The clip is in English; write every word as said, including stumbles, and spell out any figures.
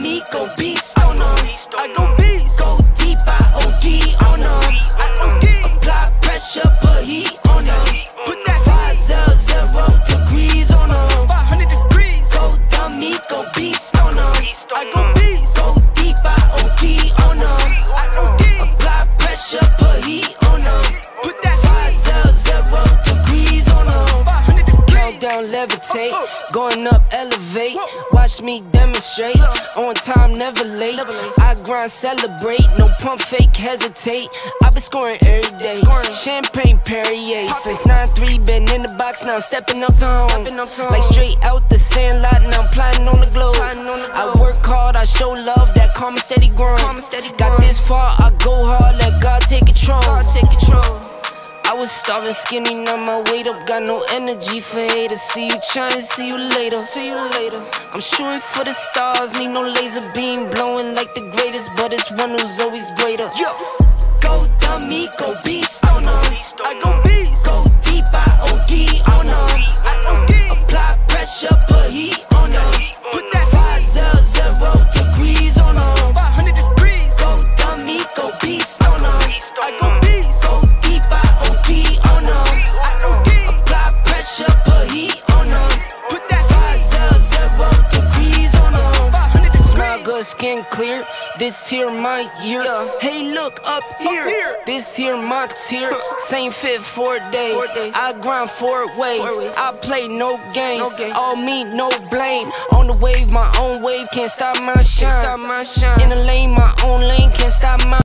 dummy, go beast on them. I go beast, go deep, I O D on them. I O D, apply pressure, put heat on them. Put that five zero zero degrees on them. Five hundred degrees, go dummy, go beast on them. I go beast, go deep, I O D on them. I O D, apply pressure, put heat on them. Put that five zero zero degrees on them. Five hundred degrees, countdown, levitate, going up, elevate. Watch me demonstrate, on time, never late. I grind, celebrate, no pump fake, hesitate. I've been scoring every day, champagne Perrier. Since nine three, been in the box, now I'm stepping up to home. Like straight out the sandlot, now I'm plotting on the globe. I work hard, I show love, that karma steady growing. Got this far, I go hard, let God take control. I was starving skinny, now my weight up, got no energy for haters. See you trying, see you later, see you later. I'm shooting for the stars, need no laser beam, blowing like the greatest, but it's one who's always greater. Yo, go dummy, go beast on them. I go beast, go deep, I O D on them. I O D, apply pressure, put heat on them. Put that five zero zero degrees on them. Five hundred degrees, go dummy, go beast on them. I go beast, go deep, I O D on them. I O D, apply pressure, put heat on them. Put that five zero zero degrees on them. Five hundred degrees, smile good, skin clear. This here my year. Hey, look up here. This here my tier. Same fit four days. I grind four ways. I play no games. All me, no blame. On the wave, my own wave. Can't stop my shine. In the lane, my own lane.